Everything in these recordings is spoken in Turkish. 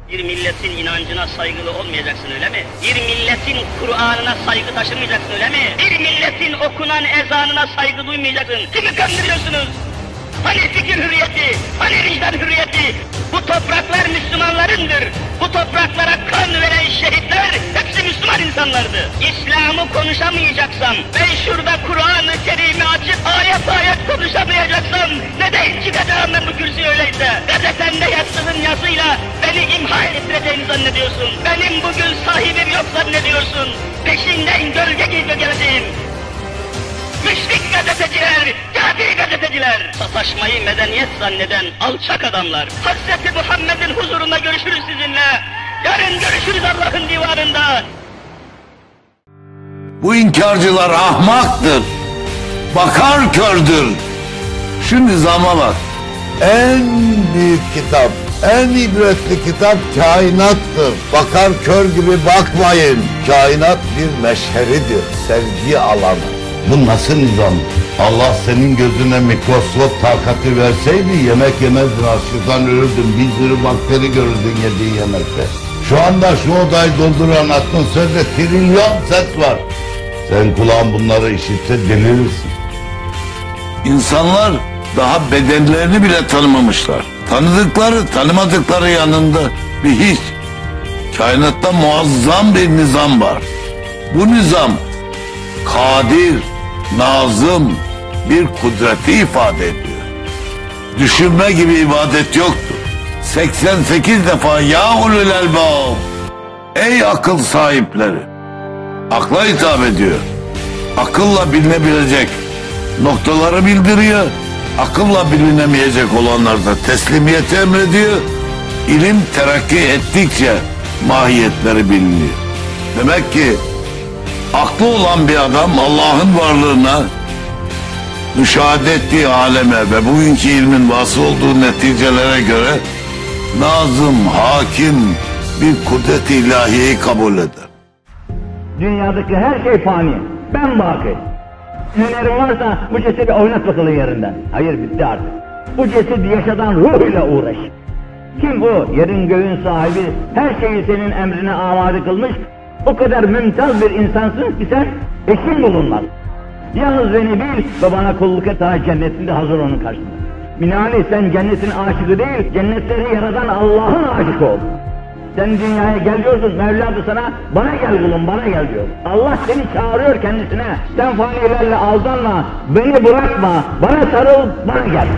Bir milletin inancına saygılı olmayacaksın, öyle mi? Bir milletin Kur'an'ına saygı taşımayacaksın, öyle mi? Bir milletin okunan ezanına saygı duymayacaksın. Kimi kandırıyorsunuz? Hani fikir hürriyeti? Hani vicdan hürriyeti? Bu topraklar Müslümanlarındır. Bu topraklara kan veren şehitler hepsi Müslüman insanlardı. İslam'ı konuşamayacaksam, ben şurada Kur'an-ı Kerim'i açıp ayet ayet konuşamayacaksam, neden çıkacağım ben bu kürsüye öyleyse? Gazetemde yazdığın yazıyla beni imha ettireceğini zannediyorsun. Benim bugün sahibim yok zannediyorsun. Peşinden gölge gibi geleceğim. Müşrik gazeteciler, kafir gazeteciler, sataşmayı medeniyet zanneden alçak adamlar. Hazreti Muhammed'in huzurunda görüşürüz sizinle. Yarın görüşürüz Allah'ın divanında. Bu inkarcılar ahmaktır. Bakar kördür. Şu nizama bak. En büyük kitap, en ibretli kitap kainattır. Bakar kör gibi bakmayın. Kainat bir meşheridir, sevgi alanı. Bu nasıl nizam? Allah senin gözüne mikroskop takati verseydi yemek yemezdin, açlıktan ölürdün, bir sürü bakteri görürdün yediğin yemekte. Şu anda şu odayı dolduran atmosferde trilyon ses var. Sen kulağın bunları işitse delirirsin. İnsanlar daha bedenlerini bile tanımamışlar. Tanıdıkları, tanımadıkları yanında bir hiç. Kainatta muazzam bir nizam var. Bu nizam kadir, nazım, bir kudreti ifade ediyor. Düşünme gibi ibadet yoktur. 88 defa ya ulul elbab, ey akıl sahipleri, akla hitap ediyor. Akılla bilinebilecek noktaları bildiriyor. Akılla bilinemeyecek olanlar da teslimiyeti emrediyor. İlim terakki ettikçe mahiyetleri biliniyor. Demek ki aklı olan bir adam Allah'ın varlığına, müşahede ettiği aleme ve bugünkü ilmin vasıl olduğu neticelere göre nazım, hakim bir kudret-i ilahiyeyi kabul eder. Dünyadaki her şey fani, ben baki. Hünerin varsa bu cesedi oynat bakalım yerinden. Hayır, bitti artık. Bu cesedi yaşadan ruhuyla uğraş. Kim bu? Yerin göğün sahibi, her şeyi senin emrine amade kılmış. O kadar mümtaz bir insansın ki sen eşin bulunmaz. Yalnız beni bil ve bana kulluk et, ha cennetinde hazır onun karşısında. Binaenaleyh sen cennetin aşıkı değil, cennetleri yaradan Allah'ın aşıkı ol. Sen dünyaya geliyorsun, Mevla da sana bana gel kulum, bana gel diyor. Allah seni çağırıyor kendisine. Sen fanilerle aldanma, beni bırakma, bana sarıl, bana gel.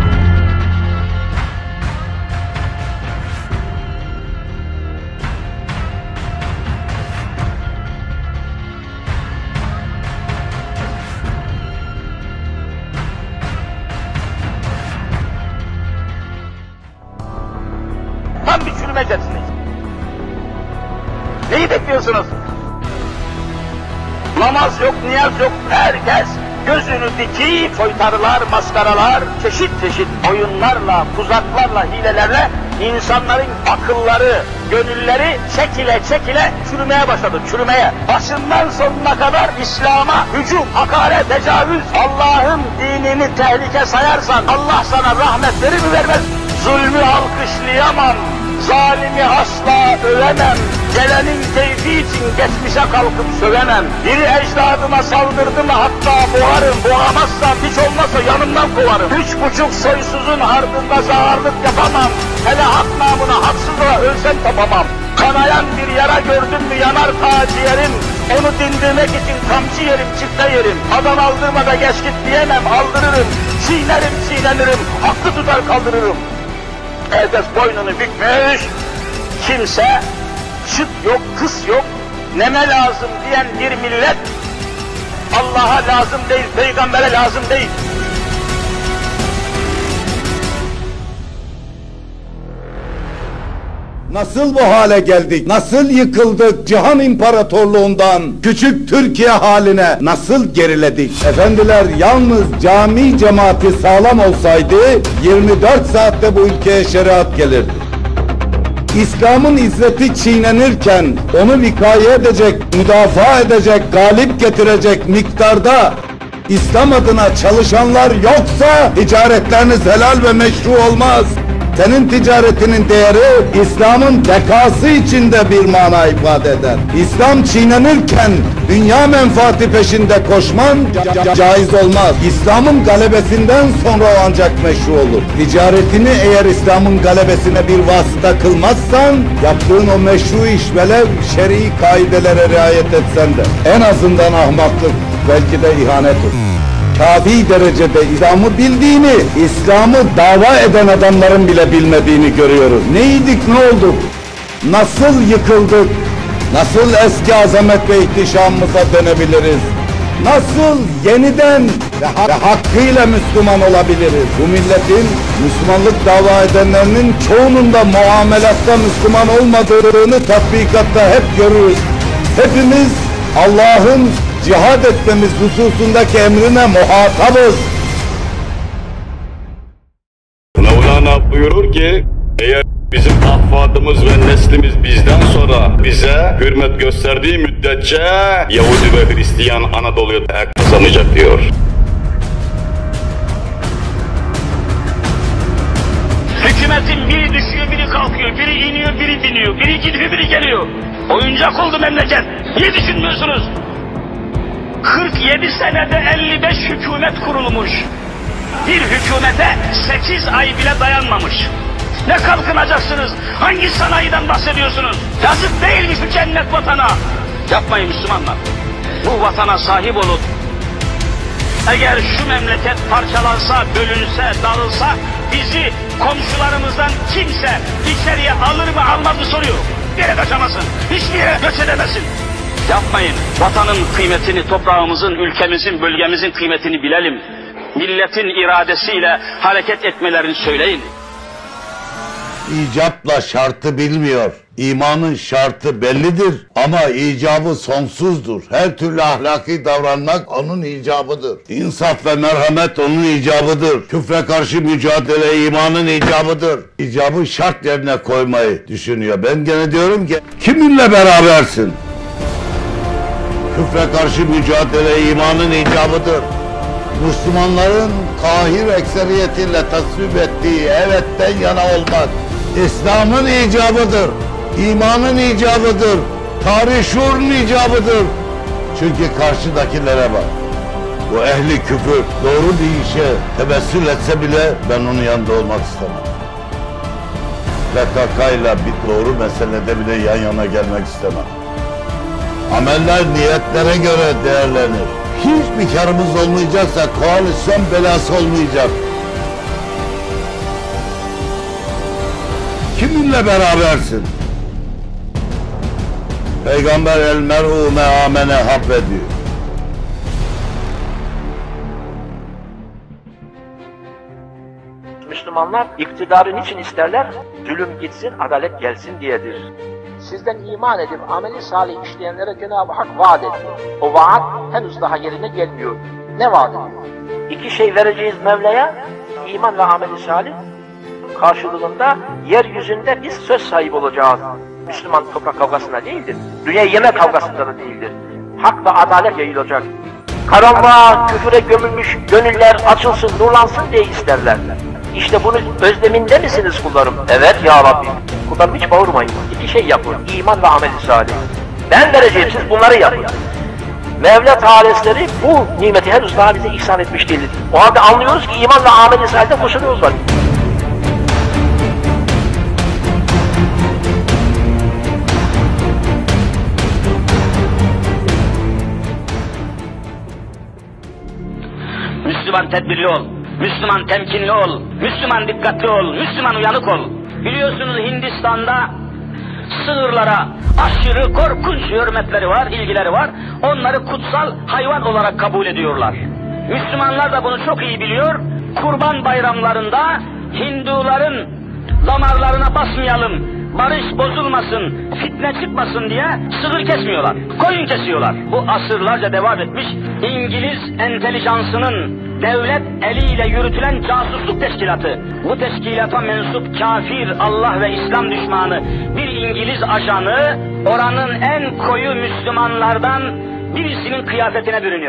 Tam bir çürümecesiniz. Neyi bekliyorsunuz? Namaz yok, niyaz yok, herkes gözünü dikip soytarılar, maskaralar, çeşit çeşit oyunlarla, tuzaklarla, hilelerle insanların akılları, gönülleri çekile çekile çürümeye başladı, çürümeye. Başından sonuna kadar İslam'a hücum, hakaret, tecavüz, Allah'ın dinini tehlike sayarsan Allah sana rahmet verir mi vermez? Zulmü alkışlayamam, zalimi asla övemem, gelenin keyfi için geçmişe kalkıp sövemem. Bir ecdadıma saldırdı mı hatta boğarım, boğamazsam hiç olmazsa yanımdan kovarım. 3,5 soysuzun ardında zağarlık yapamam, hele hak namına haksızlığa ölsem tapamam. Kanayan bir yara gördüm mü yanar ta ciğerim, onu dindirmek için kamçı yerim, çifte yerim. Adam aldırma da geç git diyemem, aldırırım, çiğnerim, çiğnenirim, haklı tutar kaldırırım. Herkes boynunu bükmüş, kimse çıt yok, kıs yok, neme lazım diyen bir millet, Allah'a lazım değil, peygambere lazım değil. Nasıl bu hale geldik? Nasıl yıkıldık? Cihan İmparatorluğundan küçük Türkiye haline nasıl geriledik? Efendiler, yalnız cami cemaati sağlam olsaydı 24 saatte bu ülkeye şeriat gelirdi. İslam'ın izzeti çiğnenirken onu vikaye edecek, müdafaa edecek, galip getirecek miktarda İslam adına çalışanlar yoksa ticaretleriniz helal ve meşru olmaz. Senin ticaretinin değeri İslam'ın bekası içinde bir mana ifade eder. İslam çiğnenirken dünya menfaati peşinde koşman caiz olmaz. İslam'ın galebesinden sonra o ancak meşru olur. Ticaretini eğer İslam'ın galebesine bir vasıta kılmazsan yaptığın o meşru iş velev şer'i kaidelere riayet etsen de en azından ahmaklık, belki de ihanettir. Kafi derecede İslam'ı bildiğini, İslam'ı dava eden adamların bile bilmediğini görüyoruz. Neydik, ne olduk? Nasıl yıkıldık? Nasıl eski azamet ve ihtişamımıza dönebiliriz? Nasıl yeniden ve hakkıyla Müslüman olabiliriz? Bu milletin Müslümanlık dava edenlerinin çoğunun da muamelatta Müslüman olmadığını tatbikatta hep görürüz. Hepimiz Allah'ın cihad etmemiz hususundaki emrine muhatabız. Mevlana buyurur ki, eğer bizim ahfadımız ve neslimiz bizden sonra bize hürmet gösterdiği müddetçe Yahudi ve Hristiyan Anadolu'ya hak kazanacak diyor. Hükümetin biri düşüyor, biri kalkıyor, biri iniyor, biri biniyor, biri gidiyor, biri geliyor. Oyuncak oldu memleket. Niye düşünmüyorsunuz? 47 senede 55 hükümet kurulmuş. Bir hükümete 8 ay bile dayanmamış. Ne kalkınacaksınız? Hangi sanayiden bahsediyorsunuz? Yazık değil mi şu cennet vatana? Yapmayın Müslümanlar. Bu vatana sahip olun. Eğer şu memleket parçalansa, bölünse, dağılsa bizi komşularımızdan kimse içeriye alır mı almaz mı soruyorum. Bir yere kaçamazsın, hiçbir yere göç edemezsin. Yapmayın. Vatanın kıymetini, toprağımızın, ülkemizin, bölgemizin kıymetini bilelim. Milletin iradesiyle hareket etmelerini söyleyin. İcapla şartı bilmiyor. İmanın şartı bellidir ama icabı sonsuzdur. Her türlü ahlaki davranmak onun icabıdır. İnsaf ve merhamet onun icabıdır. Küfre karşı mücadele imanın icabıdır. İcabı şart yerine koymayı düşünüyor. Ben gene diyorum ki kiminle berabersin? Küfre karşı mücadele imanın icabıdır. Müslümanların kahir ekseriyetiyle tasvip ettiği evetten yana olmak İslam'ın icabıdır. İmanın icabıdır. Tarih şuurun icabıdır. Çünkü karşıdakilere bak. Bu ehli küfür doğru bir işe tevessül etse bile ben onun yanında olmak istemem. PKK ile bir doğru meselede bile yan yana gelmek istemem. Ameller niyetlere göre değerlenir. Hiçbir karımız olmayacaksa koalisyon belası olmayacak. Kiminle berabersin? Peygamber el mer'u me'amene habbediyor. Müslümanlar iktidarı niçin isterler? Zulüm gitsin, adalet gelsin diyedir. Sizden iman edip ameli salih işleyenlere Cenab-ı Hak vaat ediyor. O vaat henüz daha yerine gelmiyor. Ne vaat ediyor? İki şey vereceğiz Mevla'ya, iman ve ameli salih. Karşılığında yeryüzünde biz söz sahibi olacağız. Müslüman toprak kavgasında değildir. Dünya yeme kavgasında da değildir. Hak ve adalet yayılacak. Karanlığa, küfüre gömülmüş gönüller açılsın, nurlansın diye isterler. İşte bunu özleminde misiniz kullarım? Evet ya Rabbi. Kullarım hiç bağırmayın. İki şey yapın. İman ve amel-i salih. Ben vereceğim, siz bunları yapın. Mevla Teala'ları bu nimeti henüz daha bize ihsan etmiş değildir. O halde anlıyoruz ki iman ve amel-i salih'te kusurumuz var. Müslüman tedbirli ol, Müslüman temkinli ol, Müslüman dikkatli ol, Müslüman uyanık ol. Biliyorsunuz Hindistan'da sığırlara aşırı korkunç hürmetleri var, ilgileri var. Onları kutsal hayvan olarak kabul ediyorlar. Müslümanlar da bunu çok iyi biliyor. Kurban bayramlarında Hinduların damarlarına basmayalım, barış bozulmasın, fitne çıkmasın diye sığır kesmiyorlar, koyun kesiyorlar. Bu asırlarca devam etmiş İngiliz entelijansının devlet eliyle yürütülen casusluk teşkilatı. Bu teşkilata mensup kafir, Allah ve İslam düşmanı bir İngiliz ajanı oranın en koyu Müslümanlardan birisinin kıyafetine bürünüyor.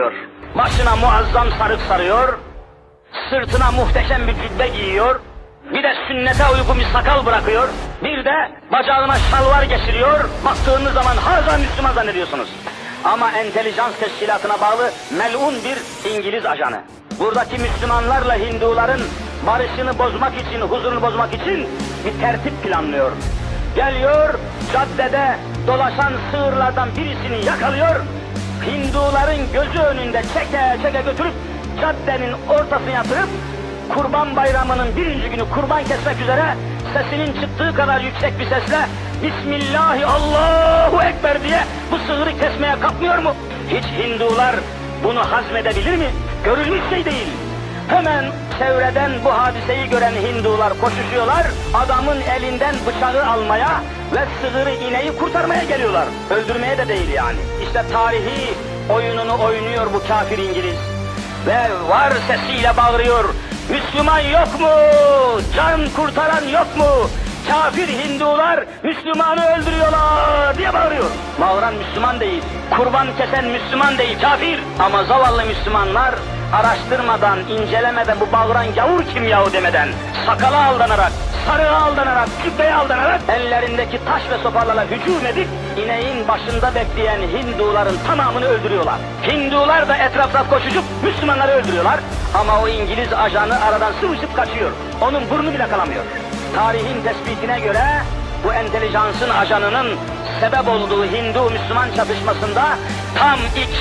başına muazzam sarık sarıyor, sırtına muhteşem bir cübbe giyiyor, bir de sünnete uygun bir sakal bırakıyor, bir de bacağına şalvar geçiriyor, baktığınız zaman harca Müslüman zannediyorsunuz. Ama entelijans teşkilatına bağlı melun bir İngiliz ajanı. Buradaki Müslümanlarla Hinduların barışını bozmak için, huzurunu bozmak için bir tertip planlıyor. Geliyor, caddede dolaşan sığırlardan birisini yakalıyor, Hinduların gözü önünde çeke çeke götürüp caddenin ortasına yatırıp Kurban Bayramı'nın birinci günü kurban kesmek üzere sesinin çıktığı kadar yüksek bir sesle Bismillahi Allahu Ekber diye bu sığırı kesmeye kalkmıyor mu? Hiç Hindular bunu hazmedebilir mi? Görülmüş şey değil. Hemen çevreden bu hadiseyi gören Hindular koşuşuyorlar, adamın elinden bıçağı almaya ve sığırı ineği kurtarmaya geliyorlar. Öldürmeye de değil yani. İşte tarihi oyununu oynuyor bu kafir İngiliz. Ve var sesiyle bağırıyor, Müslüman yok mu? Can kurtaran yok mu? Kafir Hindular Müslümanı öldürüyorlar diye bağırıyor. Bağıran Müslüman değil, kurban kesen Müslüman değil, kafir. Ama zavallı Müslümanlar araştırmadan, incelemeden, bu bağıran gavur kim yahu demeden, sakala aldanarak, sarığa aldanarak, cübbeye aldanarak, ellerindeki taş ve sopalarla hücum edip, ineğin başında bekleyen Hinduların tamamını öldürüyorlar. Hindular da etrafta koşucup Müslümanları öldürüyorlar. Ama o İngiliz ajanı aradan sıvışıp kaçıyor. Onun burnu bile kalamıyor. Tarihin tespitine göre, bu entelijansın ajanının sebep olduğu Hindu-Müslüman çatışmasında tam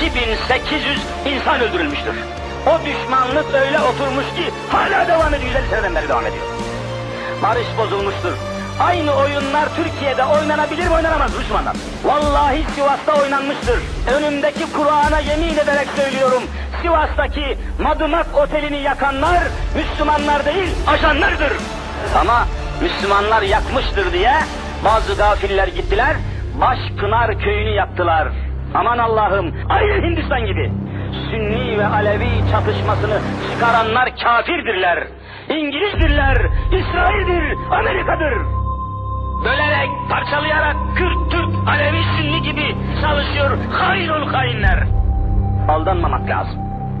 2800 insan öldürülmüştür. O düşmanlık öyle oturmuş ki hala devam ediyor, 150 seneden beri devam ediyor. Barış bozulmuştur. Aynı oyunlar Türkiye'de oynanabilir mi, oynanamaz Müslümanlar? Vallahi Sivas'ta oynanmıştır. Önümdeki Kur'an'a yemin ederek söylüyorum, Sivas'taki Madımak Oteli'ni yakanlar Müslümanlar değil, ajanlardır. Ama Müslümanlar yakmıştır diye bazı gafiller gittiler, Başpınar köyünü yaktılar. Aman Allah'ım, aynı Hindistan gibi. Sünni ve Alevi çatışmasını çıkaranlar kafirdirler, İngilizdirler, İsrail'dir, Amerika'dır. Bölerek, parçalayarak Kürt, Türk, Alevi, Sünni gibi çalışıyor hainul hainler. Aldanmamak lazım.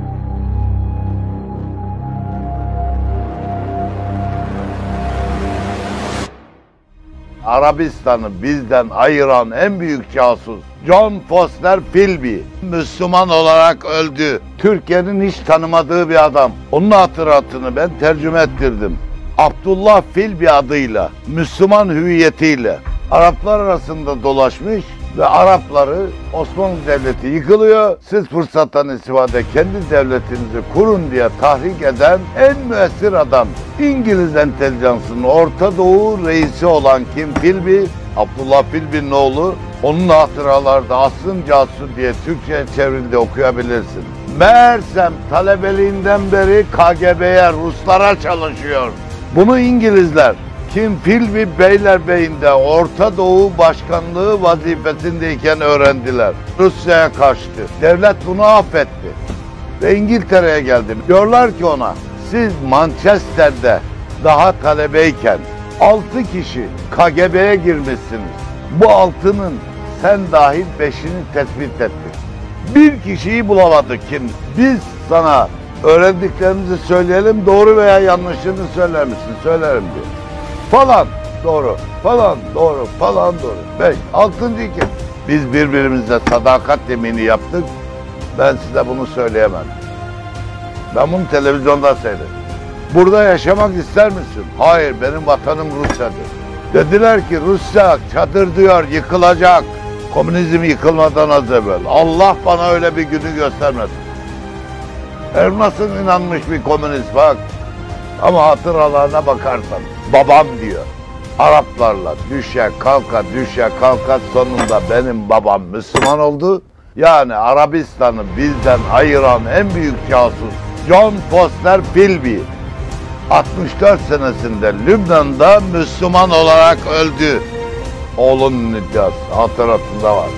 Arabistan'ı bizden ayıran en büyük casus John Foster Philby Müslüman olarak öldü. Türkiye'nin hiç tanımadığı bir adam. Onun hatıratını ben tercüme ettirdim. Abdullah Philby adıyla, Müslüman hüviyetiyle Araplar arasında dolaşmış ve Arapları Osmanlı Devleti yıkılıyor, siz fırsattan istifade kendi devletinizi kurun diye tahrik eden en müessir adam. İngiliz entelijansının Orta Doğu reisi olan kim? Philby, Abdullah Philby'nin oğlu. Onun hatıralarda Asrın Casusu diye Türkçe'ye çevrildi, okuyabilirsin. Meğersem talebeliğinden beri KGB'ye, Ruslara çalışıyor. Bunu İngilizler Kim Philby Beylerbeyi'nde Orta Doğu Başkanlığı vazifesindeyken öğrendiler. Rusya'ya kaçtı. Devlet bunu affetti. Ve İngiltere'ye geldi. Diyorlar ki ona, siz Manchester'de daha talebeyken 6 kişi KGB'ye girmişsiniz. Bu 6'nın sen dahil 5'ini tespit ettik. Bir kişiyi bulamadık kim? Biz sana öğrendiklerimizi söyleyelim, doğru veya yanlışını söyler misin? Söylerim diyor. Falan doğru, falan doğru, falan doğru. 5, 6. kim? Biz birbirimize sadakat yemini yaptık. Ben size bunu söyleyemem. Ben bunu televizyonda seyrettim. Burada yaşamak ister misin? Hayır, benim vatanım Rusya'dır. Dediler ki Rusya çadır diyor, yıkılacak. Komünizm yıkılmadan az evvel. Allah bana öyle bir günü göstermesin. Nasıl inanmış bir komünist bak. Ama hatıralarına bakarsan babam diyor. Araplarla düşe kalka sonunda benim babam Müslüman oldu. Yani Arabistan'ı bizden ayıran en büyük casus John Foster Philby 64 senesinde Lübnan'da Müslüman olarak öldü. Oğlunun iddiası hatıratında var.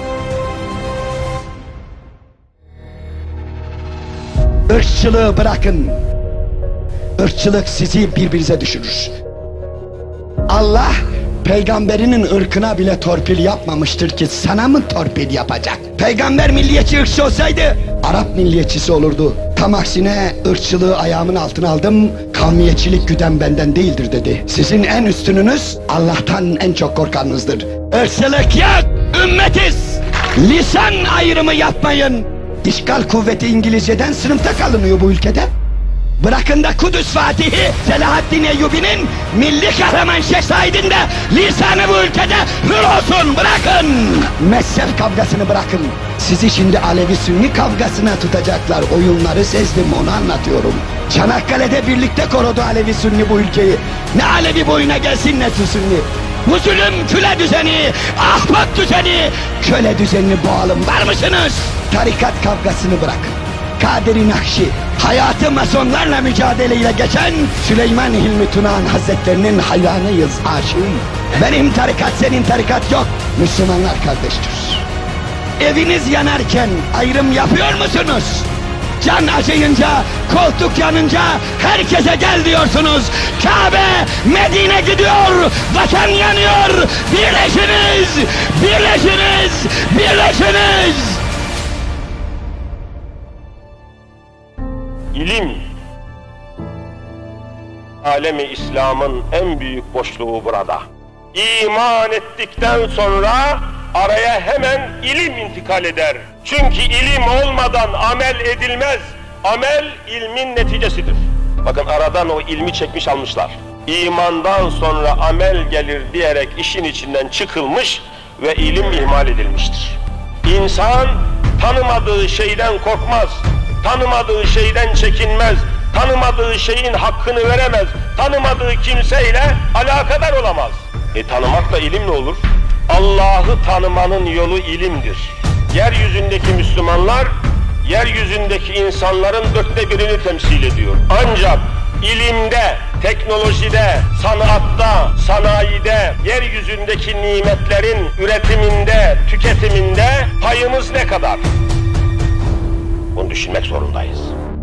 Irkçılığı bırakın. Irkçılık sizi birbirinize düşürür. Allah peygamberinin ırkına bile torpil yapmamıştır ki sana mı torpil yapacak? Peygamber milliyetçi ırkçı olsaydı Arap milliyetçisi olurdu. Tam aksine ırkçılığı ayağımın altına aldım, kavmiyetçilik güden benden değildir dedi. Sizin en üstününüz Allah'tan en çok korkanınızdır. Irkçılık yok, ümmetiz. Lisan ayrımı yapmayın. İşgal kuvveti İngilizceden sınıfta kalınıyor bu ülkede. Bırakın da Kudüs Fatihi Selahaddin Eyyubi'nin milli kahraman şehzadinde lisanı bu ülkede hür olsun, bırakın. Mezhep kavgasını bırakın. Sizi şimdi Alevi Sünni kavgasına tutacaklar. Oyunları sezdim, onu anlatıyorum. Çanakkale'de birlikte korudu Alevi Sünni bu ülkeyi. Ne Alevi boyuna gelsin ne Sünni. Bu zulüm köle düzeni, ahbap düzeni, köle düzenini boğalım, var mısınız? Tarikat kavgasını bırakın. Kadir-i Nakşi, hayatı masonlarla mücadeleyle geçen Süleyman Hilmi Tunahan Hazretlerinin hayranıyız, aşığıyım. Benim tarikat, senin tarikat yok. Müslümanlar kardeştir. Eviniz yanarken ayrım yapıyor musunuz? Can acıyınca, koltuk yanınca herkese gel diyorsunuz. Kabe, Medine gidiyor, vatan yanıyor. Birleşiniz, birleşiniz, birleşiniz. İlim, alemi İslam'ın en büyük boşluğu burada. İman ettikten sonra araya hemen ilim intikal eder. Çünkü ilim olmadan amel edilmez. Amel ilmin neticesidir. Bakın aradan o ilmi çekmiş almışlar. İmandan sonra amel gelir diyerek işin içinden çıkılmış ve ilim ihmal edilmiştir. İnsan tanımadığı şeyden korkmaz. Tanımadığı şeyden çekinmez, tanımadığı şeyin hakkını veremez, tanımadığı kimseyle alakadar olamaz. Tanımakla ilim ne olur? Allah'ı tanımanın yolu ilimdir. Yeryüzündeki Müslümanlar, yeryüzündeki insanların 1/4'ünü temsil ediyor. Ancak ilimde, teknolojide, sanatta, sanayide, yeryüzündeki nimetlerin üretiminde, tüketiminde payımız ne kadar? Bunu düşünmek zorundayız.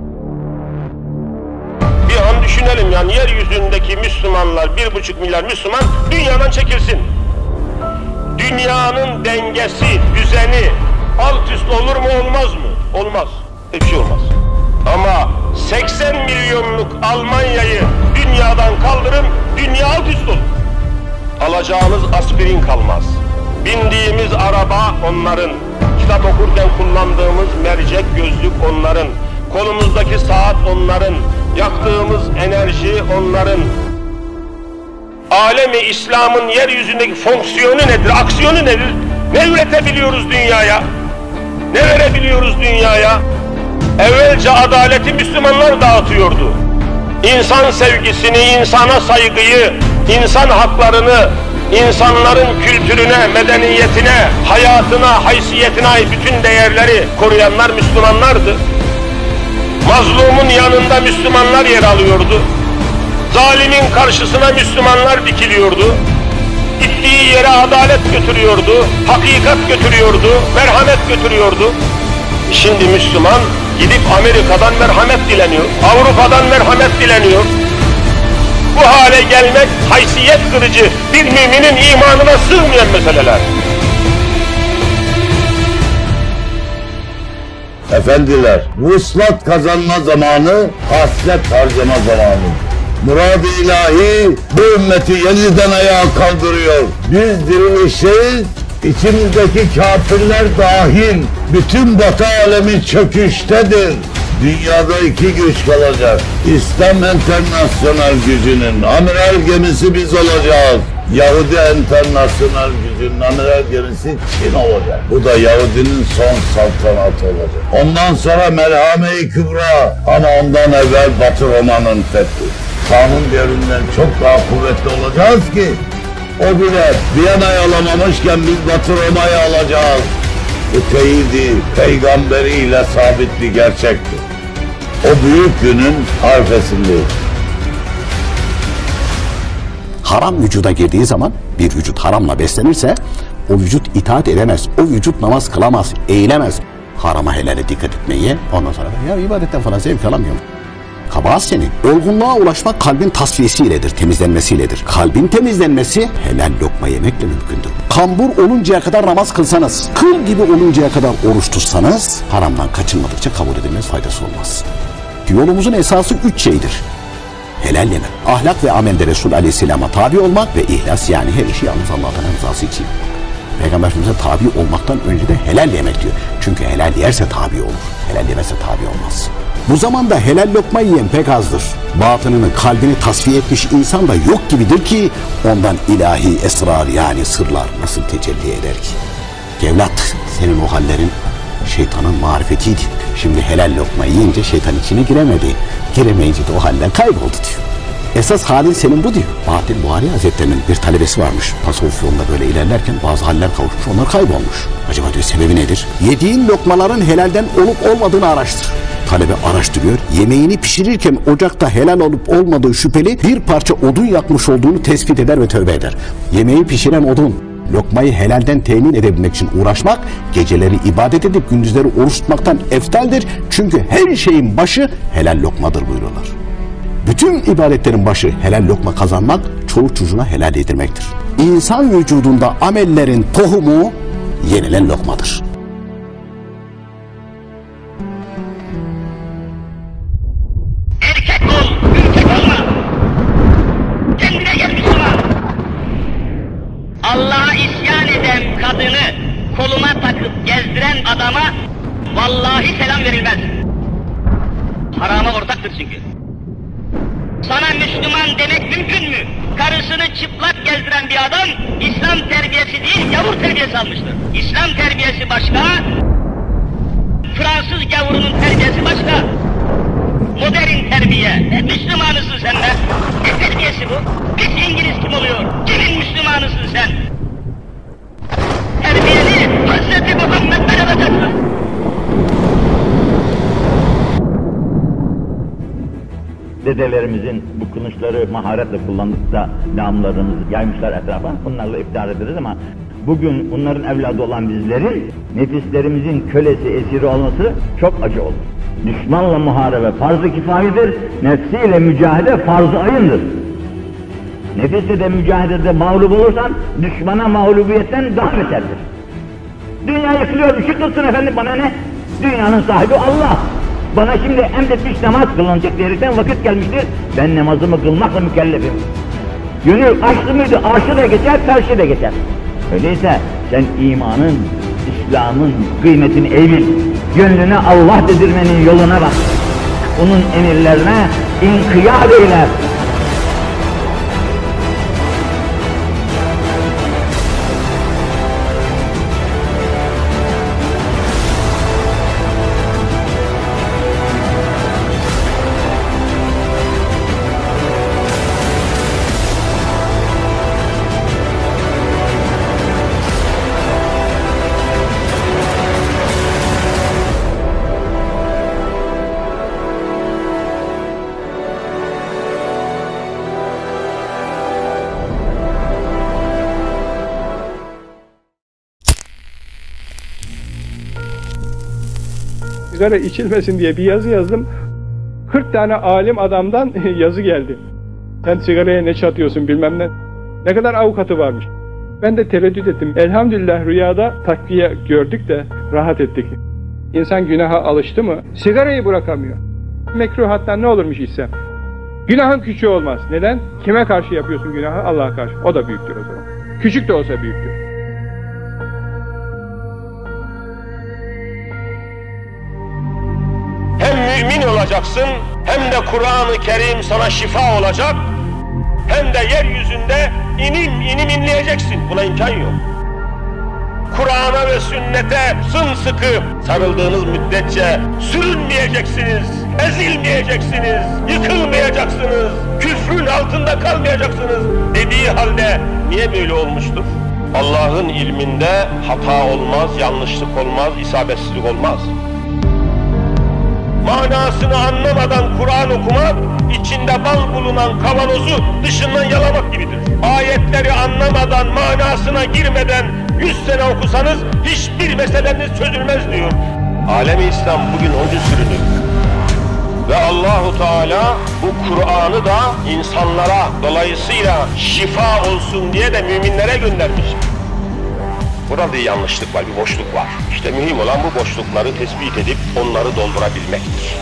Bir an düşünelim, yani yeryüzündeki Müslümanlar, 1,5 milyar Müslüman dünyadan çekilsin. Dünyanın dengesi, düzeni alt üst olur mu olmaz mı? Olmaz. Hiçbir şey olmaz. Ama 80 milyonluk Almanya'yı dünyadan kaldırın, dünya alt üst olur. Alacağınız aspirin kalmaz. Bindiğimiz araba onların. Kitap okurken kullandığımız mercek gözlük onların, kolumuzdaki saat onların, yaktığımız enerji onların. Alemi İslam'ın yeryüzündeki fonksiyonu nedir, aksiyonu nedir? Ne üretebiliyoruz dünyaya? Ne verebiliyoruz dünyaya? Evvelce adaleti Müslümanlar dağıtıyordu. İnsan sevgisini, insana saygıyı, insan haklarını, İnsanların kültürüne, medeniyetine, hayatına, haysiyetine ait bütün değerleri koruyanlar Müslümanlardı. Mazlumun yanında Müslümanlar yer alıyordu. Zalimin karşısına Müslümanlar dikiliyordu. Gittiği yere adalet götürüyordu, hakikat götürüyordu, merhamet götürüyordu. Şimdi Müslüman gidip Amerika'dan merhamet dileniyor, Avrupa'dan merhamet dileniyor. Bu hale gelmek haysiyet kırıcı, bir müminin imanına sığmayan meseleler. Efendiler, vuslat kazanma zamanı, haslet harcama zamanı. Murad-ı ilahi bu ümmeti yeniden ayağa kaldırıyor. Biz dirilişi, içimizdeki kafirler dahil bütün Batı alemi çöküştedir. Dünyada 2 güç kalacak. İslam Enternasyonel gücünün amiral gemisi biz olacağız. Yahudi Enternasyonel gücünün amiral gemisi Çin olacak. Bu da Yahudinin son saltanatı olacak. Ondan sonra Melhame-i Kübra, ama ondan evvel Batı Roma'nın fethi. Kanun devrinden çok daha kuvvetli olacağız ki o bile Viyana'yı alamamışken biz Batı Roma'yı alacağız. Bu teyidi peygamberiyle sabitli gerçektir. O büyük günün arifesindeyiz. Haram vücuda girdiği zaman bir vücut haramla beslenirse o vücut itaat edemez. O vücut namaz kılamaz, eğilemez. Harama helale dikkat etmeyi ondan sonra ya ibadetten falan zevk alamıyorum. Kabahat senin. Olgunluğa ulaşmak kalbin tasfiyesiyledir, temizlenmesiyledir. Kalbin temizlenmesi helal lokma yemekle mümkündür. Kambur oluncaya kadar namaz kılsanız, kıl gibi oluncaya kadar oruç tutsanız, haramdan kaçınmadıkça kabul edilmez, faydası olmaz. Yolumuzun esası 3 şeydir. Helal yemek, ahlak ve amelde Resul Aleyhisselam'a tabi olmak ve ihlas, yani her işi yalnız Allah'tan rızası için yapmak. Peygamber Efendimiz'e tabi olmaktan önce de helal yemek diyor. Çünkü helal yerse tabi olur, helal yemezse tabi olmaz. Bu zamanda helal lokma yiyen pek azdır. Batınını, kalbini tasfiye etmiş insan da yok gibidir ki ondan ilahi esrar, yani sırlar nasıl tecelli eder ki? Evlat, senin o hallerin şeytanın marifetiydi. Şimdi helal lokma yiyince şeytan içine giremedi. Giremeyince de o haller kayboldu diyor. Esas halin senin bu diyor. Bahattin Buhari Hazretleri'nin bir talebesi varmış. Tasavvuf yolunda böyle ilerlerken bazı haller kavuşmuş, onlar kaybolmuş. Acaba diyor sebebi nedir? Yediğin lokmaların helalden olup olmadığını araştır. Talebe araştırıyor. Yemeğini pişirirken ocakta helal olup olmadığı şüpheli bir parça odun yakmış olduğunu tespit eder ve tövbe eder. Yemeği pişiren odun, lokmayı helalden temin edebilmek için uğraşmak, geceleri ibadet edip gündüzleri oruç tutmaktan eftaldir. Çünkü her şeyin başı helal lokmadır buyuruyorlar. Bütün ibadetlerin başı helal lokma kazanmak, çoluk çocuğuna helal yedirmektir. İnsan vücudunda amellerin tohumu yenilen lokmadır. Erkek ol, ürkek olma. Kendine gel Müslüman. Allah'a isyan eden kadını koluna takıp gezdiren adama vallahi selam verilmez. Harama ortaktır çünkü. Sana Müslüman demek mümkün mü? Karısını çıplak gezdiren bir adam İslam terbiyesi değil, gavur terbiyesi almıştır. İslam terbiyesi başka, Fransız gavurunun terbiyesi başka. Modern terbiye. Ne Müslümanısın sen be? Ne terbiyesi bu? Biz İngiliz kim oluyor? Kimin Müslümanısın sen? Terbiyeni Hazreti Muhammed'den alacaksın. Dedelerimizin bu kılıçları maharetle kullanıp da namlarımızı yaymışlar etrafa. Bunlarla iftihar ederiz ama bugün bunların evladı olan bizlerin nefislerimizin kölesi, esiri olması çok acı olur. Düşmanla muharebe farz-ı kifayedir, nefsiyle mücadele farz-ı ayındır. Nefisle de mücadelede mağlup olursan düşmana mağlubiyetten daha beterdir. Dünya yıkılıyor, ışık tutsun efendim, bana ne? Dünyanın sahibi Allah. Bana şimdi emretmiş namaz kılınacak diyerekten vakit gelmiştir. Ben namazımı kılmakla mükellefim. Gönül açlı mıydı? Arşı da geçer, karşı da geçer. Öyleyse sen imanın, İslam'ın kıymetini eğ bil. Gönlüne Allah dedirmenin yoluna bak. Onun emirlerine inkiyat eyle. Sigara içilmesin diye bir yazı yazdım. 40 tane alim adamdan yazı geldi. Sen sigaraya ne çatıyorsun bilmem ne. Ne kadar avukatı varmış. Ben de tereddüt ettim. Elhamdülillah rüyada takviye gördük de rahat ettik. İnsan günaha alıştı mı sigarayı bırakamıyor. Mekruhattan ne olurmuş içsem. Günahın küçüğü olmaz. Neden? Kime karşı yapıyorsun günahı? Allah'a karşı. O da büyüktür o zaman. Küçük de olsa büyüktür. Hem mümin olacaksın, hem de Kur'an-ı Kerim sana şifa olacak, hem de yeryüzünde inim inim inleyeceksin. Buna imkan yok. Kur'an'a ve sünnete sımsıkı sarıldığınız müddetçe sürünmeyeceksiniz, ezilmeyeceksiniz, yıkılmayacaksınız, küfrün altında kalmayacaksınız dediği halde niye böyle olmuştur? Allah'ın ilminde hata olmaz, yanlışlık olmaz, isabetsizlik olmaz. Manasını anlamadan Kur'an okumak, içinde bal bulunan kavanozu dışından yalamak gibidir. Ayetleri anlamadan, manasına girmeden 100 sene okusanız hiçbir meseleniz çözülmez diyor. Alem-i İslam bugün onca sürünür. Ve Allahu Teala bu Kur'an'ı da insanlara dolayısıyla şifa olsun diye de müminlere göndermiş. Burada bir yanlışlık var, bir boşluk var. İşte mühim olan bu boşlukları tespit edip onları doldurabilmektir.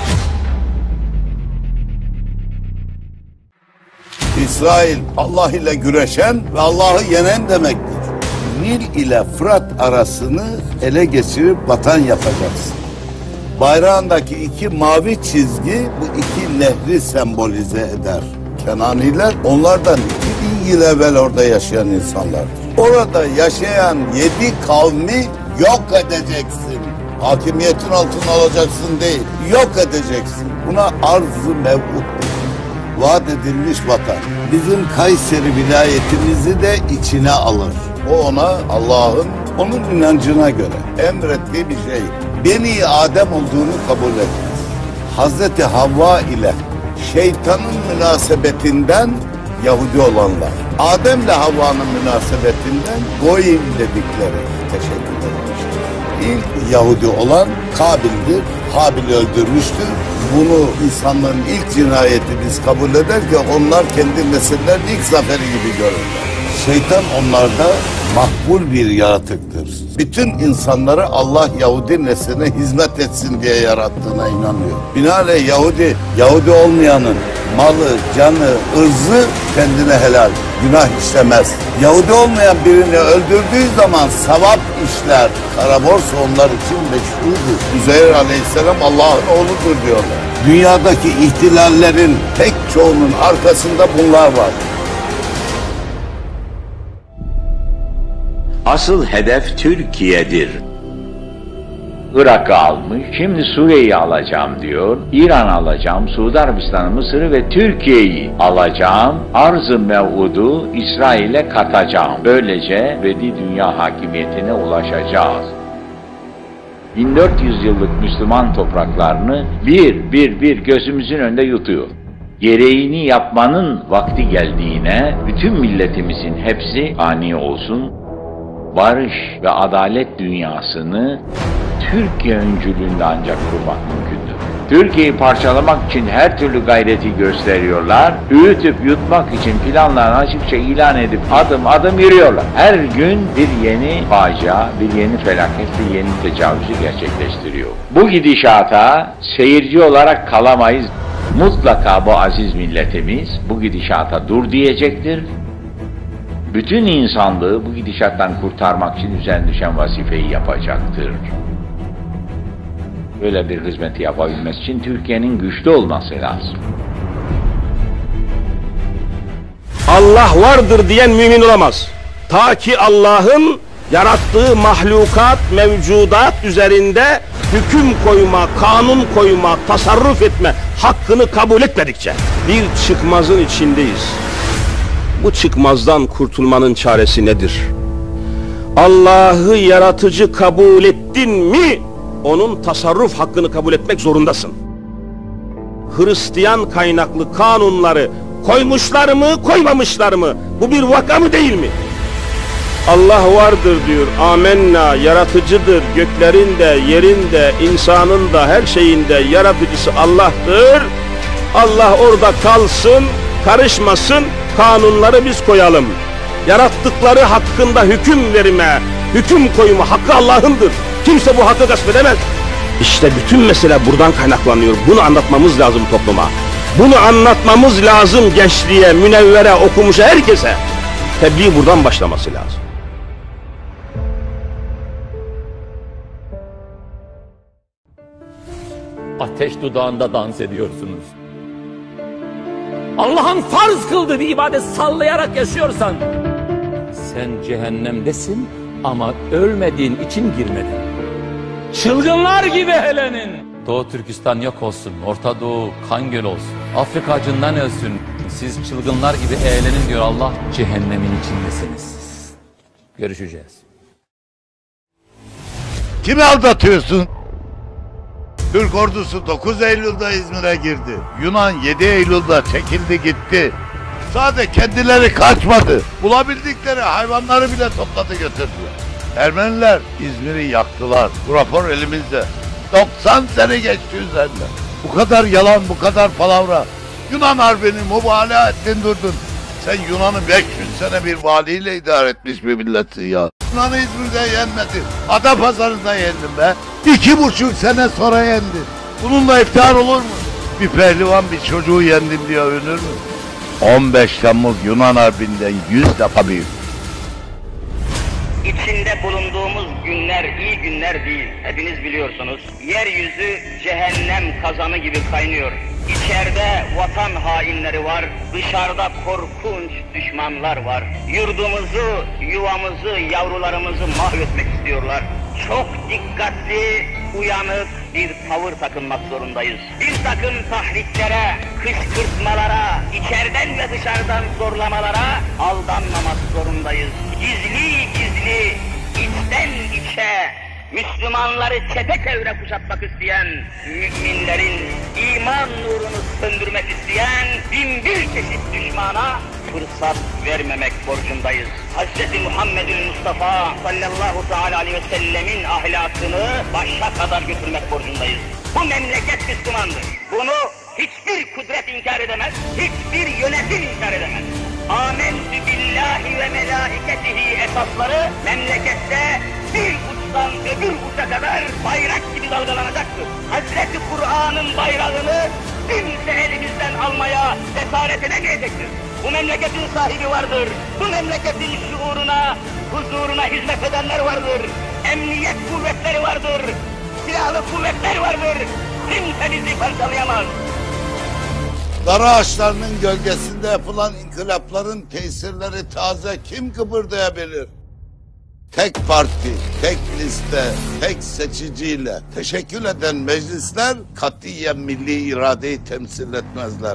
İsrail Allah ile güreşen ve Allah'ı yenen demektir. Nil ile Fırat arasını ele geçirip vatan yapacaksın. Bayrağındaki iki mavi çizgi bu iki nehri sembolize eder. Kenaniler onlardan 2000 yıl evvel orada yaşayan insanlardır. Orada yaşayan 7 kavmi yok edeceksin. Hakimiyetin altına alacaksın değil, yok edeceksin. Buna arz-ı mev'ud, vaat edilmiş vatan. Bizim Kayseri vilayetimizi de içine alır. O ona Allah'ın, onun inancına göre emrettiği bir şey. Beni Adem olduğunu kabul etmez. Hazreti Havva ile şeytanın münasebetinden Yahudi olanlar, Adem'le Havva'nın münasebetinden Goyim dedikleri teşekkür etmiştir. İlk Yahudi olan Kabil'dir, Habil'i öldürmüştür. Bunu insanların ilk cinayeti biz kabul eder ki onlar kendi nesillerinin ilk zaferi gibi görürler. Şeytan onlarda makbul bir yaratıktır. Bütün insanları Allah Yahudi nesline hizmet etsin diye yarattığına inanıyor. Binaenaleyh Yahudi olmayanın malı, canı, ırzı kendine helal, günah işlemez. Yahudi olmayan birini öldürdüğü zaman sevap işler. Kara borsa onlar için meşrudur. Üzeyr Aleyhisselam Allah'ın oğludur diyorlar. Dünyadaki ihtilallerin pek çoğunun arkasında bunlar var. Asıl hedef Türkiye'dir. Irak'ı almış, şimdi Suriye'yi alacağım diyor, İran alacağım, Suudi Arabistan'ı, Mısır'ı ve Türkiye'yi alacağım, arz-ı mev'udu İsrail'e katacağım. Böylece ebedi dünya hakimiyetine ulaşacağız. 1400 yıllık Müslüman topraklarını bir gözümüzün önünde yutuyor. Gereğini yapmanın vakti geldiğine bütün milletimizin hepsi ani olsun, barış ve adalet dünyasını Türkiye öncülüğünde ancak kurmak mümkündür. Türkiye'yi parçalamak için her türlü gayreti gösteriyorlar, öğütüp yutmak için planlarını açıkça ilan edip adım adım yürüyorlar. Her gün bir yeni facia, bir yeni felaket, bir yeni tecavüzü gerçekleştiriyor. Bu gidişata seyirci olarak kalamayız. Mutlaka bu aziz milletimiz bu gidişata dur diyecektir. Bütün insanlığı bu gidişattan kurtarmak için üzerine düşen vazifeyi yapacaktır. Böyle bir hizmeti yapabilmesi için Türkiye'nin güçlü olması lazım. Allah vardır diyen mümin olamaz. Ta ki Allah'ın yarattığı mahlukat, mevcudat üzerinde hüküm koyma, kanun koyma, tasarruf etme hakkını kabul etmedikçe bir çıkmazın içindeyiz. Bu çıkmazdan kurtulmanın çaresi nedir? Allah'ı yaratıcı kabul ettin mi, onun tasarruf hakkını kabul etmek zorundasın. Hristiyan kaynaklı kanunları koymuşlar mı, koymamışlar mı? Bu bir vaka mı değil mi? Allah vardır diyor, amenna, yaratıcıdır, göklerin de, yerin de, insanın da, her şeyin de yaratıcısı Allah'tır. Allah orada kalsın, karışmasın, kanunları biz koyalım. Yarattıkları hakkında hüküm verme, hüküm koyma hakkı Allah'ındır. Kimse bu hakkı gasp edemez. İşte bütün mesele buradan kaynaklanıyor. Bunu anlatmamız lazım topluma. Bunu anlatmamız lazım gençliğe, münevvere, okumuşa, herkese. Tebliğ buradan başlaması lazım. Ateş dudağında dans ediyorsunuz. Allah'ın farz kıldığı bir ibadet sallayarak yaşıyorsan, sen cehennemdesin ama ölmediğin için girmedin. Çılgınlar gibi helenin. Doğu Türkistan yok olsun, Orta Doğu kan göl olsun, Afrika acından ölsün. Siz çılgınlar gibi eğlenin diyor Allah, cehennemin içindesiniz. Görüşeceğiz. Kimi aldatıyorsun? Türk ordusu 9 Eylül'de İzmir'e girdi. Yunan 7 Eylül'de çekildi gitti. Sadece kendileri kaçmadı. Bulabildikleri hayvanları bile topladı götürdüler. Ermeniler İzmir'i yaktılar. Bu rapor elimizde. 90 sene geçti üzerinden. Bu kadar yalan, bu kadar palavra. Yunan Harbi'ni mübalağa ettin durdun. Sen Yunan'ı 500 sene bir valiyle idare etmiş bir milletin ya. Yunan'ı İzmir'de yenmedin. Adapazarı'nda yendin be. 2,5 sene sonra yendin. Bununla iftihar olur mu? Bir pehlivan bir çocuğu yendim diye övünür mü? 15 Temmuz Yunan Harbi'nden 100 defa büyük. İçinde bulunduğumuz günler iyi günler değil. Hepiniz biliyorsunuz. Yeryüzü cehennem kazanı gibi kaynıyor. İçeride vatan hainleri var. Dışarıda korkunç düşmanlar var. Yurdumuzu, yuvamızı, yavrularımızı mahvetmek istiyorlar. Çok dikkatli, uyanık bir tavır takınmak zorundayız. Bir takım tahriklere, kışkırtmalara, içeriden ve dışarıdan zorlamalara aldanmamak zorundayız. Gizli gizli, içten içe, Müslümanları çepeçevre kuşatmak isteyen, müminlerin iman nurunu söndürmek isteyen binbir çeşit düşmana fırsat vermemek borcundayız. Hz. Muhammed'in Mustafa sallallahu teala aleyhi ve sellemin ahlakını başa kadar götürmek borcundayız. Bu memleket Müslümandır. Bunu hiçbir kudret inkar edemez, hiçbir yönetim inkar edemez. Âmentü billahi ve melâiketihi esasları memlekette bir uçtan öbür uça kadar bayrak gibi dalgalanacaktır. Hazreti Kur'an'ın bayrağını kimse elimizden almaya cesaret edemeyecektir. Bu memleketin sahibi vardır. Bu memleketin şuuruna, huzuruna hizmet edenler vardır. Emniyet kuvvetleri vardır. Silahlı kuvvetler vardır. Kimse bizi parçalayamaz. Dar ağaçlarının gölgesinde yapılan inkılapların tesirleri taze kim kıpırdayabilir? Tek parti, tek liste, tek seçiciyle teşekkül eden meclisler katiyen milli iradeyi temsil etmezler.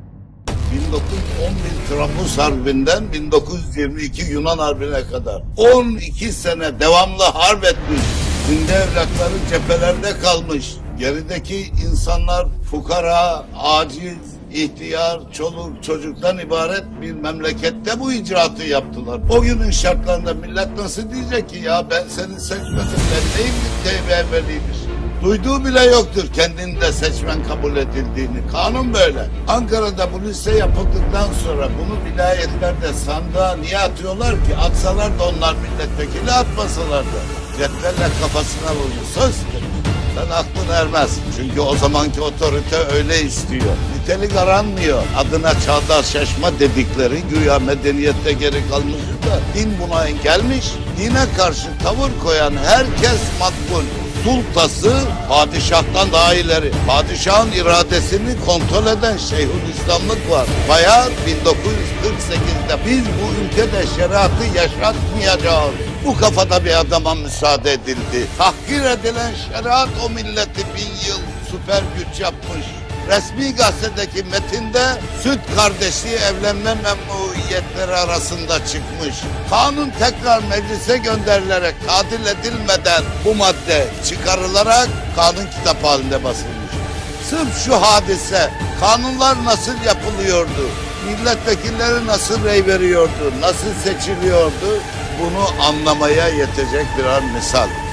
1911 Trablus Harbi'nden 1922 Yunan Harbi'ne kadar 12 sene devamlı harp etmiş. Şimdi evlatları cephelerde kalmış. Gerideki insanlar fukara, aciz, ihtiyar, çoluk, çocuktan ibaret bir memlekette bu icraatı yaptılar. O günün şartlarında millet nasıl diyecek ki ya ben seni seçmedim, ben neyim diye evveliymiş. Duyduğu bile yoktur kendinde seçmen kabul edildiğini. Kanun böyle. Ankara'da bu liste yapıldıktan sonra bunu vilayetlerde sandığa niye atıyorlar ki? Atsalar da onlar milletvekili, atmasalar da. Cetvelle kafasına vurdu. Söz sen aklın ermez. Çünkü o zamanki otorite öyle istiyor. Nitelik aranmıyor. Adına çağdaşlaşma dedikleri güya medeniyette geri kalmıştır da din buna engelmiş. Dine karşı tavır koyan herkes makbul. Sultası padişahtan daha ileri. Padişahın iradesini kontrol eden Şeyhülislamlık var. Bayağı 1948'de biz bu ülkede şeriatı yaşatmayacağız. Bu kafada bir adama müsaade edildi. Tahkir edilen şeriat o milleti 1000 yıl süper güç yapmış. Resmi gazetedeki metinde süt kardeşliği evlenme memnuniyetleri arasında çıkmış. Kanun tekrar meclise gönderilerek tadil edilmeden bu madde çıkarılarak kanun kitap halinde basılmış. Sırf şu hadise, kanunlar nasıl yapılıyordu, milletvekilleri nasıl rey veriyordu, nasıl seçiliyordu, bunu anlamaya yetecek birer misal.